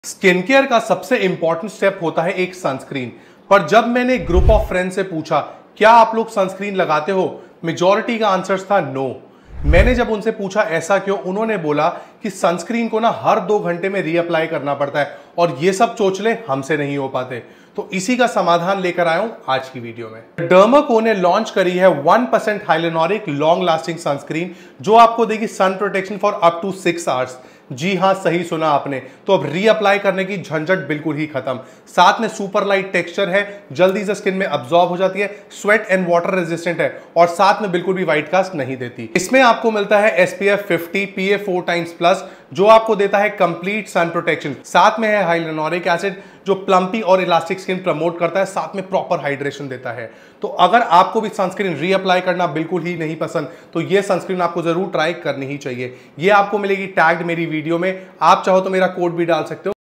Skin care का सबसे important step होता है एक सनस्क्रीन। पर जब मैंने एक ग्रुप ऑफ फ्रेंड्स से पूछा क्या आप लोग सनस्क्रीन लगाते हो, मेजॉरिटी का आंसर था नो। मैंने जब उनसे पूछा ऐसा क्यों, उन्होंने बोला कि सनस्क्रीन को ना हर 2 घंटे में रीअप्लाई करना पड़ता है और ये सब चोचले हमसे नहीं हो पाते। तो इसी का समाधान लेकर आया हूं आज की वीडियो में। डर्माको ने लॉन्च करी है 1% हाइलेनोरिक लॉन्ग लास्टिंग सनस्क्रीन जो आपको देगी sun protection for up to 6 hours. जी हां, सही सुना आपने। तो अब रीअप्लाई करने की झंझट बिल्कुल ही खत्म। साथ में सुपर लाइट टेक्सचर है, जल्दी से स्किन में अब्सॉर्ब हो जाती है, स्वेट एंड वाटर रेजिस्टेंट है और साथ में बिल्कुल भी व्हाइट कास्ट नहीं देती। इसमें आपको मिलता है SPF 50 PA 4 टाइम्स प्लस जो आपको देता है कंप्लीट सन प्रोटेक्शन। साथ में है हाइलेनोरिक एसिड जो प्लम्पी और इलास्टिक स्किन प्रमोट करता है, साथ में प्रॉपर हाइड्रेशन देता है। तो अगर आपको भी सनस्क्रीन रीअप्लाई करना बिल्कुल ही नहीं पसंद तो ये सनस्क्रीन आपको जरूर ट्राई करनी ही चाहिए। ये आपको मिलेगी टैग्ड मेरी वीडियो में, आप चाहो तो मेरा कोड भी डाल सकते हो।